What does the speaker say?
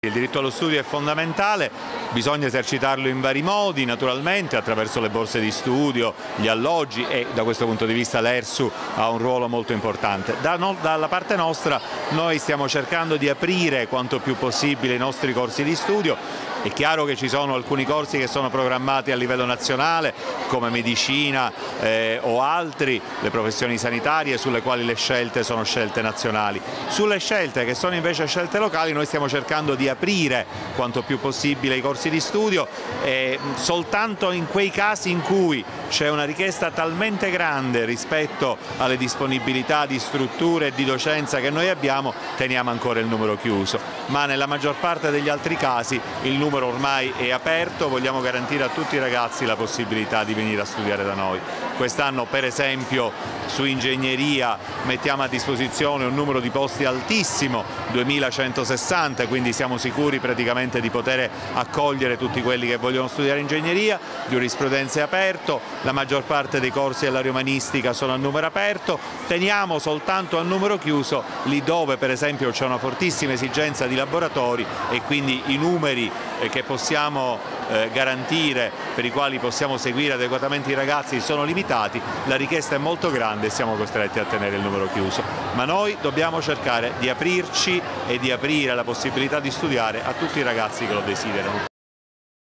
Il diritto allo studio è fondamentale, bisogna esercitarlo in vari modi, naturalmente attraverso le borse di studio, gli alloggi, e da questo punto di vista l'ERSU ha un ruolo molto importante. Dalla parte nostra noi stiamo cercando di aprire quanto più possibile i nostri corsi di studio. È chiaro che ci sono alcuni corsi che sono programmati a livello nazionale, come medicina o altri, le professioni sanitarie, sulle quali le scelte sono scelte nazionali. Sulle scelte che sono invece scelte locali noi stiamo cercando di aprire quanto più possibile i corsi di studio, soltanto in quei casi in cui c'è una richiesta talmente grande rispetto alle disponibilità di strutture e di docenza che noi abbiamo, teniamo ancora il numero chiuso, ma nella maggior parte degli altri casi il numero ormai è aperto. Vogliamo garantire a tutti i ragazzi la possibilità di venire a studiare da noi. Quest'anno per esempio su ingegneria mettiamo a disposizione un numero di posti altissimo, 2160, quindi siamo sicuri praticamente di poter accogliere tutti quelli che vogliono studiare ingegneria. Giurisprudenza è aperto, la maggior parte dei corsi dell'area umanistica sono a numero aperto, teniamo soltanto a numero chiuso lì dove per esempio c'è una fortissima esigenza di laboratori e quindi i numeri che possiamo garantire, per i quali possiamo seguire adeguatamente i ragazzi, sono limitati, la richiesta è molto grande e siamo costretti a tenere il numero chiuso. Ma noi dobbiamo cercare di aprirci e di aprire la possibilità di studiare a tutti i ragazzi che lo desiderano.